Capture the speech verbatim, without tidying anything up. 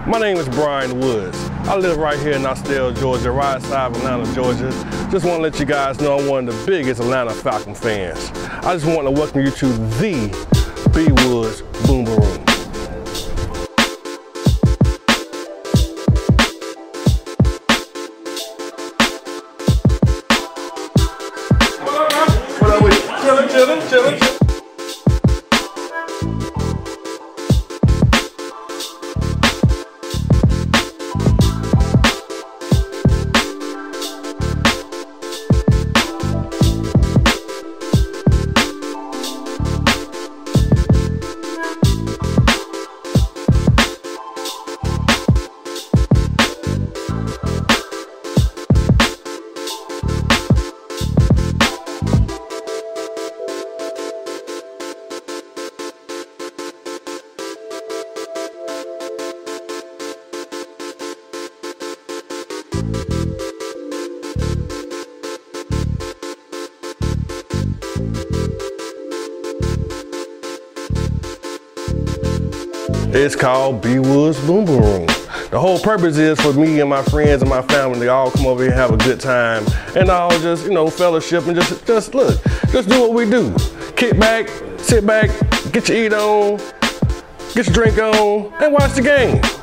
My name is Brian Woods. I live right here in Austell, Georgia, right side of Atlanta, Georgia. Just want to let you guys know I'm one of the biggest Atlanta Falcon fans. I just want to welcome you to the B. Woods Boom Room. What up with you? Chillin', chillin', chillin', chillin'. It's called B. Woods Boom Boom Room. The whole purpose is for me and my friends and my family to all come over here and have a good time and all just, you know, fellowship and just, just look, just do what we do. Kick back, sit back, get your eat on, get your drink on, and watch the game.